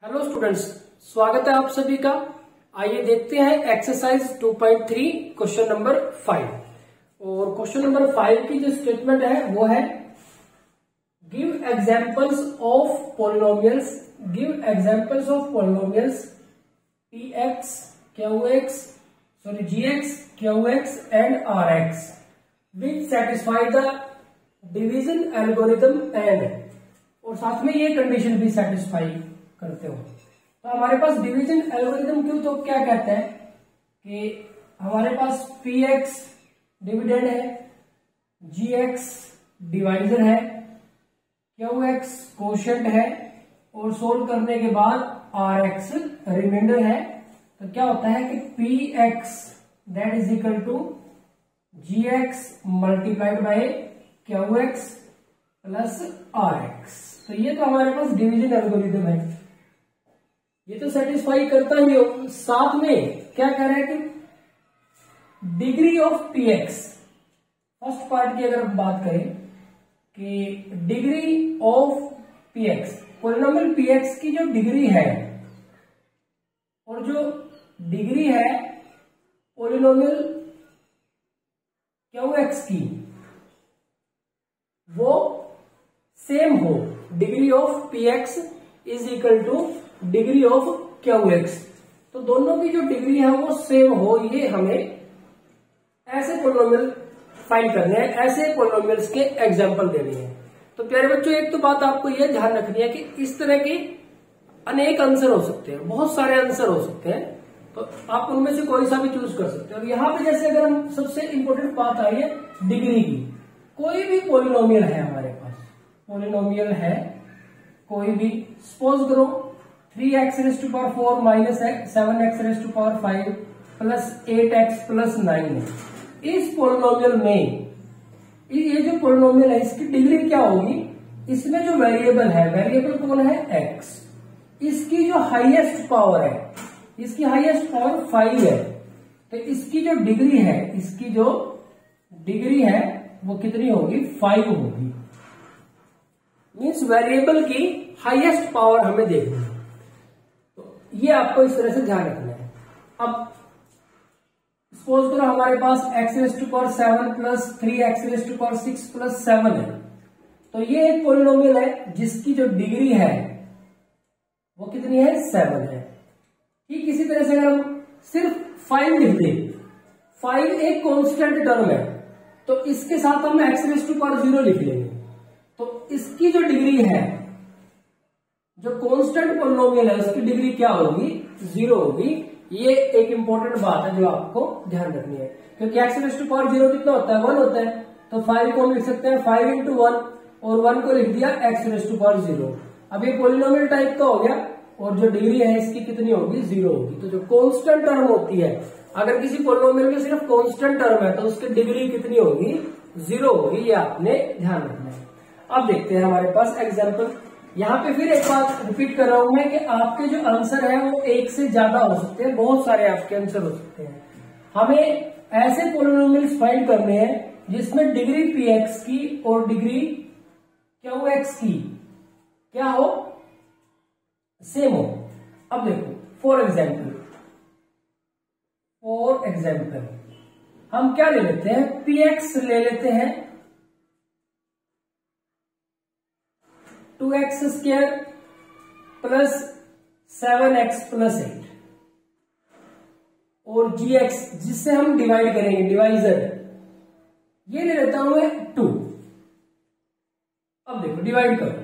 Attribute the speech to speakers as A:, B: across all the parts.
A: Hello students, स्वागत है आप सभी का। आइए देखते हैं एक्सरसाइज 2.3 क्वेश्चन नंबर 5। और क्वेश्चन नंबर 5 की जो स्टेटमेंट है वो है give examples of polynomials px, qx, gx, qx and rx which satisfy the division algorithm and, और साथ में ये कंडीशन भी सेटिस्फाई करते हो। तो हमारे पास डिवीजन एल्गोरिथम क्यों, तो क्या कहते हैं कि हमारे पास px डिविडेंड है, gx डिवाइजर है, qx कोशेंट है और सोल्व करने के बाद rx रिमाइंडर है। तो क्या होता है कि px that is equal to gx multiplied by qx plus rx। तो ये तो हमारे पास डिवीजन एल्गोरिथम है, ये तो सेटिस्फाई करता ही हो। साथ में क्या कह रहा है कि degree of px, first part की अगर हम बात करें कि degree of px, polynomial px की जो डिग्री है और जो डिग्री है पॉलिनोमियल qx की वो सेम हो। Degree of px is equal to degree of qx, तो दोनों की जो डिग्री है वो सेम हो। ये हमें ऐसे पॉलिनोमियल फाइंड करने हैं, ऐसे पॉलिनोमियल्स के एग्जांपल देने हैं। तो प्यारे बच्चों, एक तो बात आपको यह ध्यान रखनी है कि इस तरह के अनेक आंसर हो सकते हैं, बहुत सारे आंसर हो सकते हैं, तो आप उनमें से कोई सा भी चूज कर सकते हैं। और यहाँ पे जैसे अगर हम सबसे इंपॉर्टेंट बात आ रही है डिग्री की, कोई भी पॉलिनोमियल है हमारे पास, पॉलिनोमियल है कोई भी, सपोज करो 3x raise to power 4 minus 7x raise to power 5 plus 8x plus 9। इस पॉलिनोमियल में ये जो पॉलिनोमियल है इसकी डिग्री क्या होगी, इसमें जो वेरिएबल है, वेरिएबल कौन है x, इसकी जो हाईएस्ट पावर है, इसकी हाईएस्ट पावर 5 है, तो इसकी जो डिग्री है, इसकी जो डिग्री है वो कितनी होगी, 5 होगी। मीन्स वेरिएबल की हाईएस्ट पावर हमें देखनी है, तो ये आपको इस तरह से ध्यान रखना है। अब सपोज करो हमारे पास x raise to power 7 plus 3x raise to power 6 plus 7 है, तो ये एक पॉलिनोमियल है जिसकी जो डिग्री है वो कितनी है, 7 है। ठीक इसी तरह से अगर हम सिर्फ 5 लिख दे, 5 एक कांस्टेंट टर्म है, तो इसके साथ हम x रेज़ टू पावर 0 लिख लेंगे, तो इसकी जो डिग्री है, जो कांस्टेंट पॉलिनोमियल है उसकी डिग्री क्या होगी, 0 होगी। ये एक इंपॉर्टेंट बात है जो आपको ध्यान रखनी है, क्योंकि x रेज़ टू पावर 0 कितना होता है, 1 होता है, तो 5 को हम लिख सकते हैं 5 इंटू 1, और 1 को लिख दिया x रेज़ टू पावर 0। अब ये पॉलिनोमियल टाइप का हो गया, और जो डिग्री है इसकी कितनी होगी, 0 होगी। तो जो कांस्टेंट टर्म होती है, अगर किसी पॉलिनोमियल में सिर्फ कांस्टेंट टर्म है तो उसकी डिग्री कितनी होगी, 0 होगी। ये आपने ध्यान रखना है। अब देखते हैं हमारे पास एग्जाम्पल। यहाँ पे फिर एक बात रिपीट कर रहा हूं मैं कि आपके जो आंसर है वो एक से ज्यादा हो सकते हैं, बहुत सारे आपके आंसर हो सकते हैं। हमें ऐसे पॉलिनोमियल्स फाइंड करने हैं जिसमें डिग्री px की और डिग्री qx की क्या हो, सेम हो। अब देखो फॉर एग्जाम्पल हम क्या ले लेते हैं, px ले लेते हैं 2x square plus 7x plus 8, और gx जिससे हम डिवाइड करेंगे, डिवाइजर, ये ले लेता हूं मैं 2। अब देखो डिवाइड करो,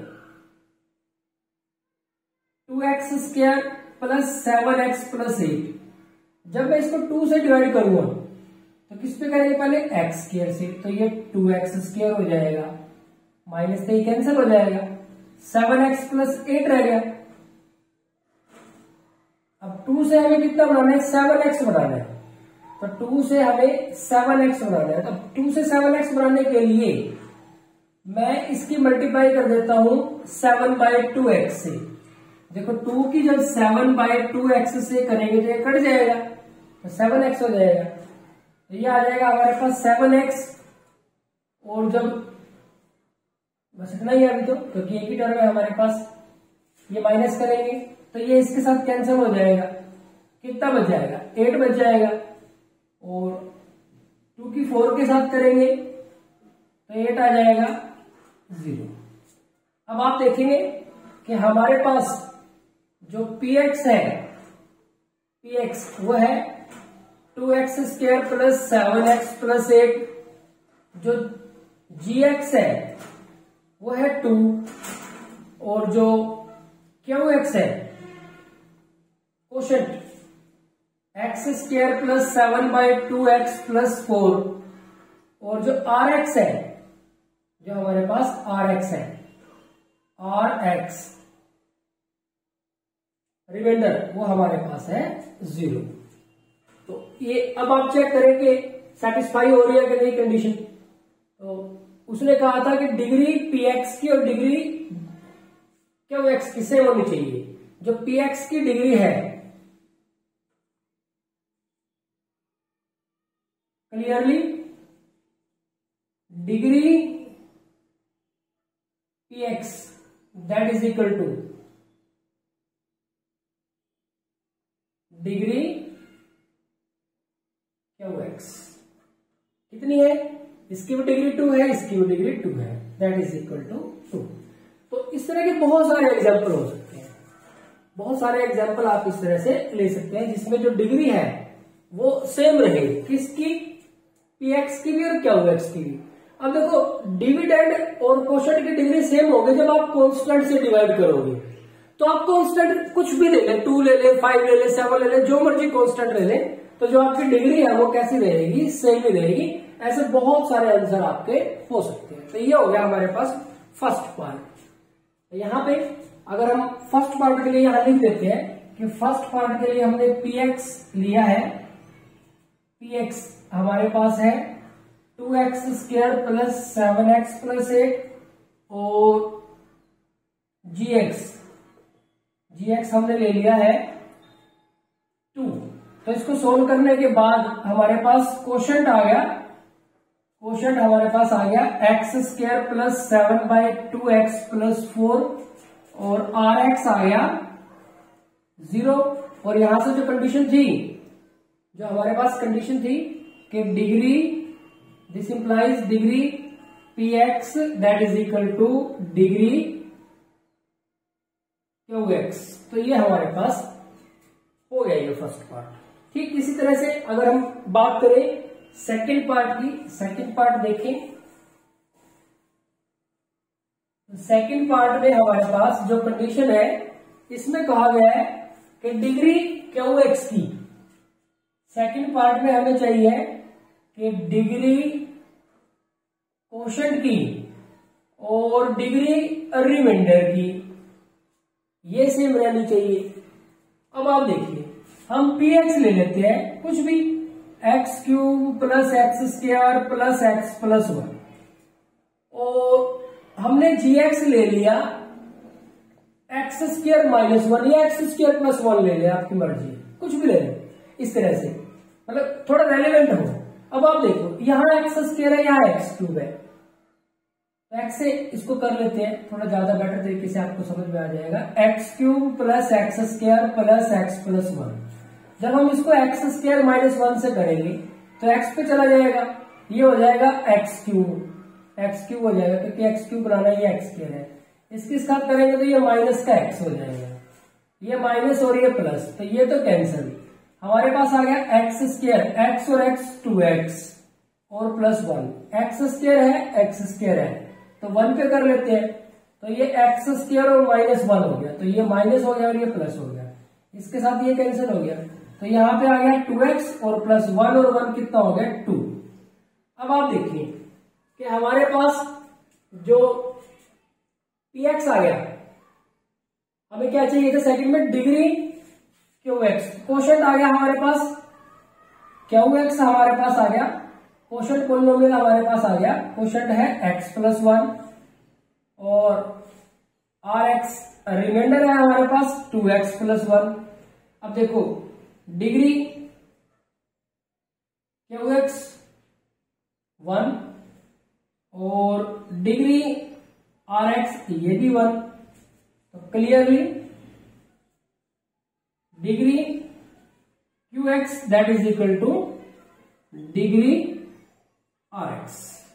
A: 2x square plus 7x plus 8, जब मैं इसको 2 से डिवाइड करूंगा तो किस पे करेंगे, पहले x स्क्वायर से, तो ये 2x स्क्वायर हो जाएगा, माइनस से कैंसिल हो जाएगा, 7x प्लस 8 रह गया। अब 2 से हमें कितना बनाना है, 7x बनाना है, तो 2 से हमें 7x बनाना है। तो 2 से 7x बनाने के लिए मैं इसकी मल्टीप्लाई कर देता हूं 7/2x से। देखो 2 की जब 7/2x से करेंगे तो ये कट जाएगा, तो 7x हो जाएगा, तो ये आ जाएगा हमारे पास 7x, और जब बस इतना ही अभी तो, क्योंकि एक ही टर्म है हमारे पास, ये माइनस करेंगे तो ये इसके साथ कैंसिल हो जाएगा, कितना बच जाएगा 8 बच जाएगा, और 2 की 4 के साथ करेंगे तो 8 आ जाएगा 0। अब आप देखेंगे कि हमारे पास जो px है, px वो है 2x² प्लस 7x प्लस 8, जो gx है वो है 2, और जो qx है quotient x² plus 7/2x plus 4, और जो rx है, जो हमारे पास rx है, rx रिमाइंडर वो हमारे पास है 0। तो ये अब आप चेक करें कि सेटिस्फाई हो रही है कि नहीं कंडीशन। तो उसने कहा था कि डिग्री px की और डिग्री qx की सेम होनी चाहिए। जो px की डिग्री है, clearly degree px that is equal to degree qx कितनी है, इसकी भी डिग्री 2 है, इसकी भी डिग्री 2 है, दैट इज इक्वल टू 2। तो इस तरह के बहुत सारे एग्जाम्पल हो सकते हैं, बहुत सारे एग्जाम्पल आप इस तरह से ले सकते हैं जिसमें जो डिग्री है वो सेम रहे, किसकी, px की भी और qx की भी। अब देखो डिविडेंड और क्वोशंट की डिग्री सेम होगी जब आप कांस्टेंट से डिवाइड करोगे। तो आप कांस्टेंट कुछ भी ले लें, 2 ले लें, 5 ले लें, 7 ले लें, जो मर्जी कांस्टेंट ले लें, तो जो आपकी डिग्री है वो कैसी रहेगी, सेम ही रहेगी। ऐसे बहुत सारे आंसर आपके हो सकते हैं। तो ये हो गया हमारे पास फर्स्ट पार्ट। तो यहाँ पे अगर हम फर्स्ट पार्ट के लिए यहां लिख देते हैं कि फर्स्ट पार्ट के लिए हमने px लिया है, px हमारे पास है 2x² प्लस 7x प्लस 8, और gx हमने ले लिया है 2। तो इसको सोल्व करने के बाद हमारे पास क्वोशंट आ गया, क्वोशंट हमारे पास आ गया x² प्लस 7/2x प्लस 4, और rx आ गया 0। और यहां से जो कंडीशन थी, जो हमारे पास कंडीशन थी कि degree, this implies degree px that is equal to degree qx। तो ये हमारे पास हो गया ये फर्स्ट पार्ट। ठीक इसी तरह से अगर हम बात करें सेकंड पार्ट की, सेकंड पार्ट देखें, सेकंड पार्ट में हमारे पास जो कंडीशन है इसमें कहा गया है कि डिग्री qx की, सेकंड पार्ट में हमें चाहिए कि डिग्री क्वोशंट की और डिग्री रिमाइंडर की ये सेम रहनी चाहिए। अब आप देखिए हम px ले लेते हैं कुछ भी, x³ plus x² plus x plus 1, और हमने gx ले लिया x² माइनस 1 या x² प्लस 1 ले लिया, आपकी मर्जी, कुछ भी ले लें इस तरह से, मतलब थोड़ा रेलेवेंट हो। अब आप देखो यहाँ x² है, यहाँ x³ है, तो x से इसको कर लेते हैं, थोड़ा ज्यादा बेटर तरीके से आपको समझ में आ जाएगा। x³ plus x² plus x plus 1, जब हम इसको x² माइनस 1 से करेंगे तो x पे चला जाएगा, ये हो जाएगा x³ हो जाएगा, क्योंकि x³ बनाना ये x² है। इसके साथ करेंगे तो ये माइनस का x हो जाएगा, ये माइनस और ये प्लस, तो ये तो कैंसिल। हमारे पास आ गया x² x और x 2x और प्लस 1, x² है x² है, तो 1 पे कर लेते हैं, तो ये x² और माइनस 1 हो गया, तो ये माइनस हो गया और ये प्लस हो गया, इसके साथ ये कैंसिल हो गया, तो यहाँ पे आ गया 2x और प्लस 1 और 1 कितना हो गया 2। अब आप देखिए कि हमारे पास जो px आ गया, हमें क्या चाहिए था सेकंड में, डिग्री qx, क्वोशंट आ गया हमारे पास, qx हमारे पास आ गया, क्वोशंट पॉलिनोमियल हमारे पास आ गया, क्वोशंट है x प्लस 1 और rx रिमाइंडर है हमारे पास 2x प्लस 1। अब देखो डिग्री qx 1 और डिग्री rx ये भी 1, तो clearly degree Q X that is equal to degree R X.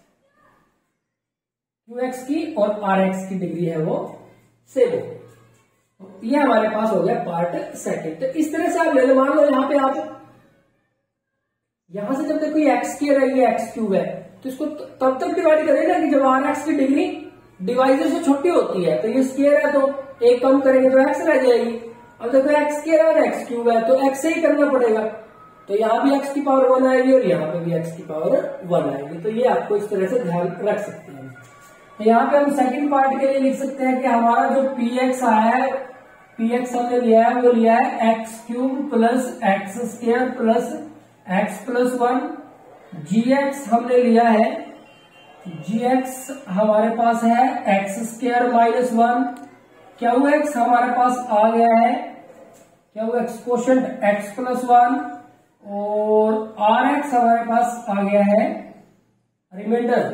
A: Q X की और आर एक्स की डिग्री है वो सेम हो। तो ये हमारे पास हो गया पार्ट सेकंड। तो इस तरह से आप ले लो, मान लो यहां पे आप यहां से जब तक कोई एक्स स्क्वायर है ये एक्स क्यूब है तो इसको तब तक डिवाइड करेगा कि जब आर एक्स की डिग्री डिवाइजर से छोटी होती है। तो ये स्क्वायर है तो एक कम करेंगे तो एक्स रह जाएगी। अब देखो एक्स स्क्वायर और एक्स क्यूब है तो एक्स से ही करना पड़ेगा। तो यहाँ भी एक्स की पावर 1 आएगी और यहाँ पे भी एक्स की पावर 1 आएगी। तो ये आपको इस तरह से ध्यान रख सकते हैं। तो यहाँ पे हम सेकंड पार्ट के लिए लिख सकते हैं कि हमारा जो पी एक्स आया है, पी एक्स हमने लिया है वो लिया है X cube plus X square plus X plus 1। G X हमने लिया है, जी एक्स हमारे पास है X square minus 1। Q X हमारे पास आ गया है, Q X quotient X plus 1 और आर एक्स हमारे पास आ गया है रिमाइंडर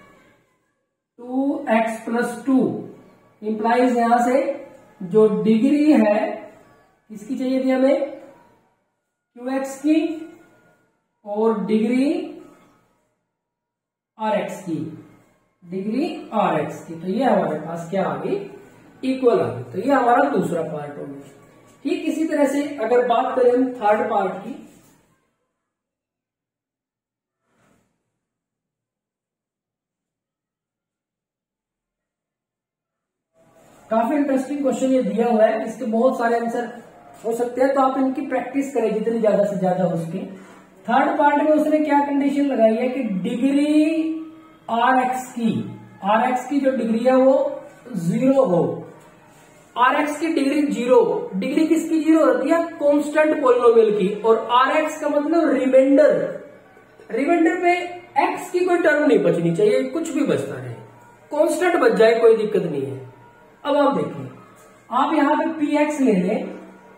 A: 2x प्लस 2। इंप्लाइज यहां से जो डिग्री है किसकी चाहिए थी हमें, क्यू एक्स की और डिग्री आर एक्स की, डिग्री आर एक्स की। तो ये हमारे पास क्या आ गई, इक्वल आ गई। तो ये हमारा दूसरा पार्ट हो गया। ठीक इसी तरह से अगर बात करें हम थर्ड पार्ट की, काफी इंटरेस्टिंग क्वेश्चन ये दिया हुआ है, इसके बहुत सारे आंसर हो सकते हैं। तो आप इनकी प्रैक्टिस करें जितनी ज्यादा से ज्यादा हो सके। थर्ड पार्ट में उसने क्या कंडीशन लगाई है कि डिग्री आर एक्स की जो डिग्री है वो 0 हो। आर एक्स की डिग्री 0, डिग्री किसकी 0 होती है, कांस्टेंट पॉलिनोमियल की। और आर एक्स का मतलब रिमाइंडर, रिमाइंडर पे एक्स की कोई टर्म नहीं बचनी चाहिए, कुछ भी बचता है कांस्टेंट बच जाए कोई दिक्कत नहीं है। अब आप देखिए, आप यहां पे पी एक्स ले लें,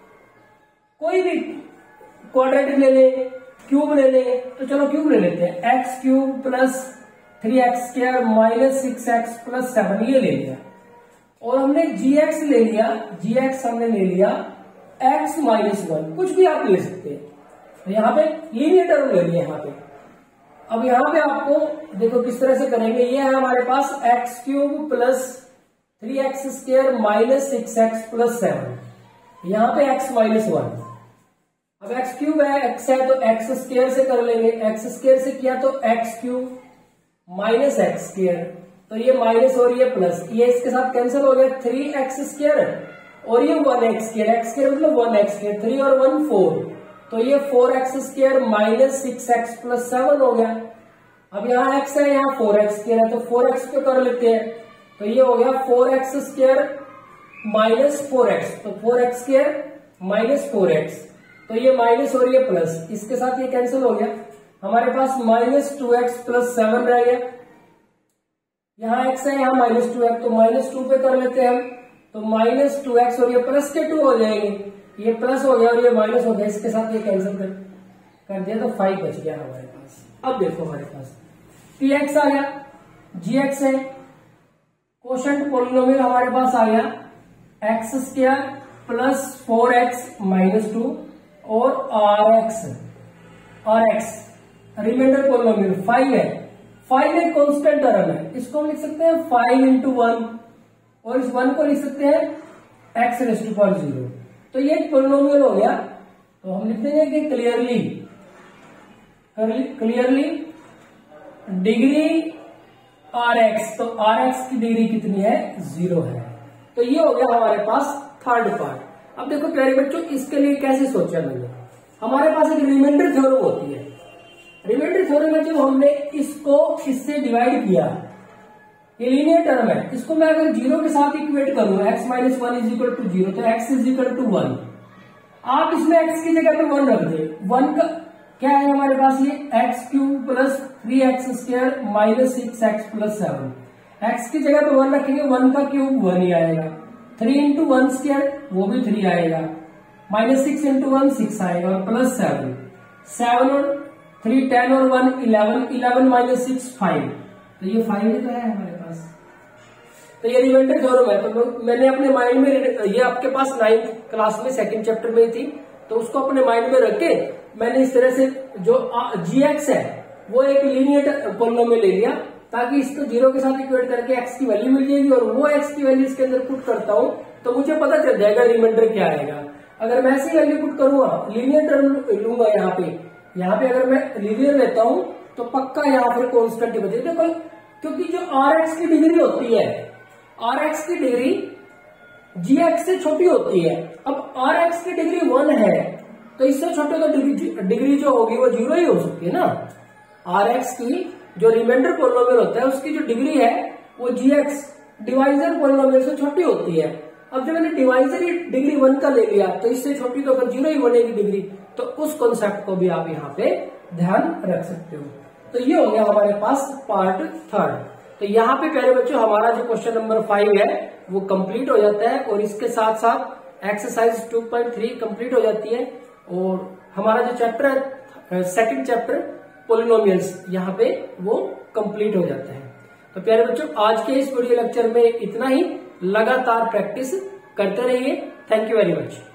A: कोई भी क्वाड्रेटिक ले लें, क्यूब ले लें, तो चलो क्यूब ले लेते हैं। X cube plus 3x square minus 6x plus 7 ये ले लिया। और हमने जी एक्स ले लिया, जी एक्स हमने ले लिया x माइनस 1, कुछ भी आप ले सकते हैं। तो यहाँ पे लीनियर टर्म ले लिया यहाँ पे। अब यहाँ पे आपको देखो किस तरह से करेंगे। ये है हमारे पास X cube plus 3x square minus 6x plus 7, यहाँ पे x माइनस 1। अब x क्यूब है, x है तो x स्क्वायर से कर लेंगे, x स्क्वायर से किया तो x cube minus x square, तो ये माइनस और ये प्लस, ये इसके साथ कैंसिल हो गया 3x स्क्वायर और ये 1x स्क्वायर, x स्क्वायर मतलब 1x स्क्वायर, 3 और 1 4, तो ये 4x square minus 6x plus 7 हो गया। अब यहाँ x है, यहाँ 4x स्क्वायर है तो 4x पे कर लेते हैं, तो ये हो गया 4x स्क्वायर माइनस 4x, तो 4x स्क्वायर माइनस 4x, तो ये माइनस और ये प्लस, इसके साथ ये कैंसिल हो गया। हमारे पास माइनस 2x प्लस 7 रह गया। यहाँ x है, यहाँ माइनस 2 है तो माइनस 2 पे कर लेते हैं हम, तो माइनस 2x और ये प्लस के 2 हो जाएंगे, ये प्लस हो गया और ये माइनस हो गया, इसके साथ ये कैंसिल कर दिया तो 5 बच गया हमारे पास। अब देखो हमारे पास पी एक्स आ गया, जी एक्स है, कोशेंट पॉलिनोमियल हमारे पास आ गया x square plus 4x minus 2 और आर एक्स रिमाइंडर पॉलिनोमियल 5 है। 5 एक कांस्टेंट टर्म है, इसको हम लिख सकते हैं 5 इंटू 1 और इस 1 को लिख सकते हैं x रेज़ टू पावर 0। तो ये एक पॉलिनोमियल हो गया। तो हम लिख देंगे कि क्लियरली डिग्री आर एक्स, तो आर एक्स की डिग्री कितनी है, 0 है। तो ये हो गया हमारे पास थर्ड पार्ट। अब देखो प्यारे बच्चों, इसके लिए कैसे सोचा मैंने, हमारे पास एक रिमाइंडर थ्योरम होती है। रिमाइंडर थ्योरम में जब हमने इसको इससे डिवाइड किया, ये लीनियर टर्म है, इसको मैं अगर 0 के साथ इक्वेट करूं, x minus 1 is equal to 0, तो x इज इक्वल टू 1। आप इसमें x की जगह पे 1 रख दे, 1 का क्या है हमारे पास, ये x cube plus 3x square minus 6x plus 7, x की जगह पे 1 रखेंगे, 1 का क्यूब 1 ही आएगा, 3 इंटू 1 स्क्वायर वो भी 3 आएगा, माइनस 6 इंटू 1 6 आएगा और प्लस 7 और 3 10 और 1 11 माइनस 6 5, तो ये 5 ही तो है हमारे पास। तो ये रिमाइंडर थ्योरम है। तो मैंने अपने माइंड में, ये आपके पास 9th क्लास में सेकंड चैप्टर में थी, तो उसको अपने माइंड में रख के मैंने इस तरह से जो gx है वो एक लीनियर पॉलिनोमियल ले लिया, ताकि इसको 0 के साथ इक्वेट करके x की वैल्यू मिल जाएगी और वो x की वैल्यू इसके अंदर पुट करता हूं तो मुझे पता चल जाएगा रिमाइंडर क्या आएगा। अगर मैं ऐसी वैल्यू पुट करूंगा, लीनियर टर्म लूंगा यहाँ पे अगर मैं लीनियर लेता हूं तो पक्का यहाँ पर कॉन्स्टेंट ही बचेगा, क्योंकि जो rx की डिग्री होती है, rx की डिग्री gx से छोटी होती है। अब rx की डिग्री 1 है तो इससे छोटे तो डिग्री जो होगी वो 0 ही हो सकती है ना। rx की जो रिमाइंडर पॉलिनोमियल होता है उसकी जो डिग्री है वो gx डिवाइजर पॉलिनोमियल से छोटी होती है। अब जब मैंने डिवाइजर ही डिग्री 1 का ले लिया तो इससे छोटी तो अगर 0 ही बनेगी डिग्री, तो उस कॉन्सेप्ट को भी आप यहाँ पे ध्यान रख सकते हो। तो ये हो गया हमारे पास पार्ट 3। तो यहाँ पे प्यारे बच्चों हमारा जो क्वेश्चन नंबर 5 है वो कंप्लीट हो जाता है और इसके साथ साथ एक्सरसाइज 2.3 कंप्लीट हो जाती है और हमारा जो चैप्टर है सेकंड चैप्टर पॉलिनोमियल्स यहाँ पे वो कंप्लीट हो जाता है। तो प्यारे बच्चों आज के इस वीडियो लेक्चर में इतना ही, लगातार प्रैक्टिस करते रहिए। Thank you very much.